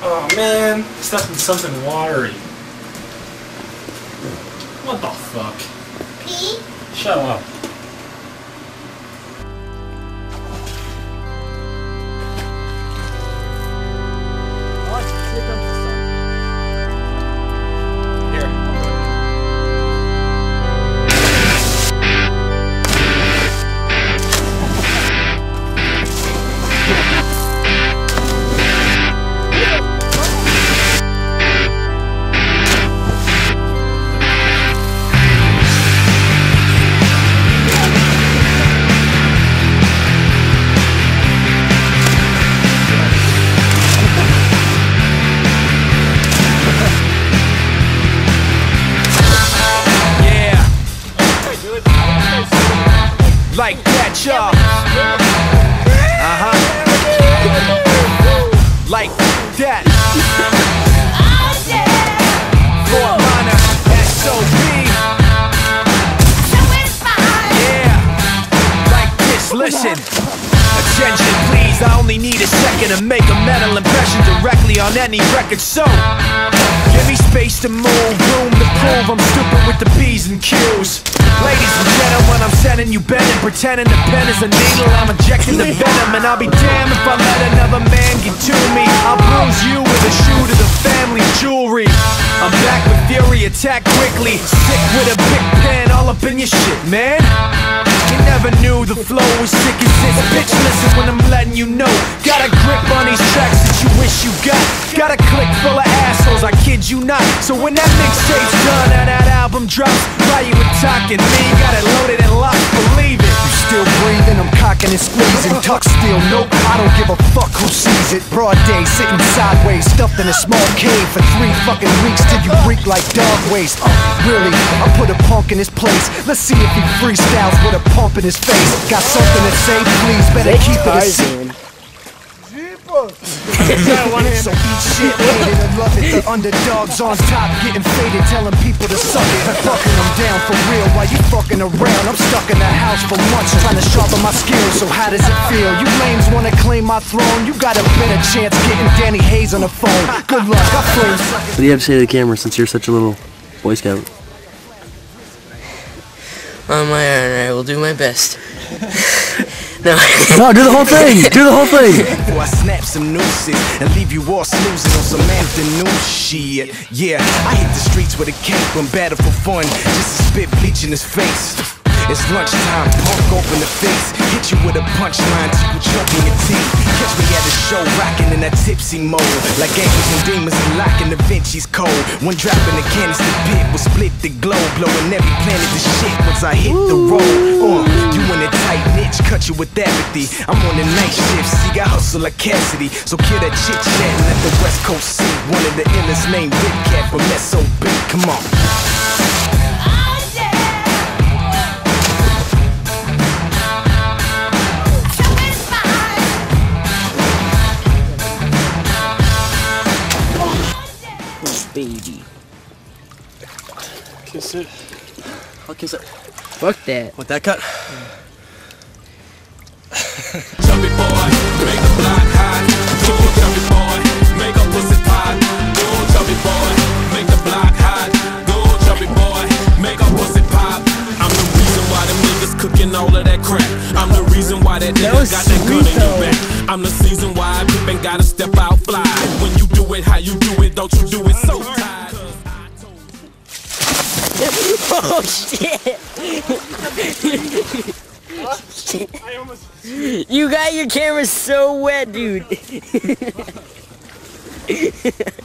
Oh man, stepped in something watery. What the fuck? Pee? Shut up. Like that, y'all. Like that. Fort Minor, SOB. Yeah. Like this, listen. Attention, please. I only need a second to make a mental impression directly on any record. So, give me space to move, room to prove I'm stupid with the P's and Q's. Ladies and gentlemen, I'm sending you bending, pretending the pen is a needle. I'm injecting the venom, and I'll be damned if I let another man get to me. I'll bruise you with a shoe to the family jewelry. I'm back with fury, attack quickly. Sick with a big pen, all up in your shit, man. You never knew the flow was sick as this. Bitch, listen when I'm letting you know. Got a grip on these tracks that you wish you got. Got a clique full of assholes, I kid you not. So when that mixtape's done and that album drops, why you attacking me? Got it loaded and locked, believe it. You still breathing, I'm cocking and squeezing. Tuck still, nope, I don't give a fuck who sees it. Broad day, sitting sideways, stuffed in a small cave for 3 fucking weeks till you reek like dog waste. Really, I put a punk in his place. Let's see if he freestyles with a pump in his face. Got something to say, please, better keep it a secret. So eat shit, hate it or love it. The underdogs on top, getting faded, telling people to suck it. Fucking them down for real while you fucking around. I'm stuck in the house for months trying to sharpen my skills. So how does it feel? You lames wanna claim my throne? You got a better chance getting Danny Hayes on the phone. Good luck, I flame. What do you have to say to the camera since you're such a little Boy Scout? On my honor, I will do my best. No. No, do the whole thing! Do the whole thing! Before I snap some nooses and leave you all snoozing on some afternoon shit. Yeah, I hit the streets with a cape and battle for fun, just to spit bleach in his face. It's lunchtime, punk open the face. Hit you with a punchline, tickle chunk in your teeth. Catch me at a show, rocking in that tipsy mode. Like angels and demons and locking Da Vinci's code. One drop in the canister pit will split the globe, blowing every planet to shit once I hit the road. You in a tight niche, cut you with apathy. I'm on the night shift, see I hustle like Cassidy. So kill that chit chat and let the West Coast see. One of the illest named Big Cat from SOB. Come on. Baby. Kiss it. I'll kiss it. Fuck that. Want that cut? Chubby boy, make a block hot. Go chubby boy, make a pussy pot. Go chubby boy, make the block hot. Go chubby boy, make a pussy pop. I'm the reason why them niggas cooking all of that crap. I'm the reason why that nigga got that gun in your back. I'm the season why people gotta step out fly. When you do it how you do it, don't you do it so tight. Oh shit! You got your camera so wet, dude.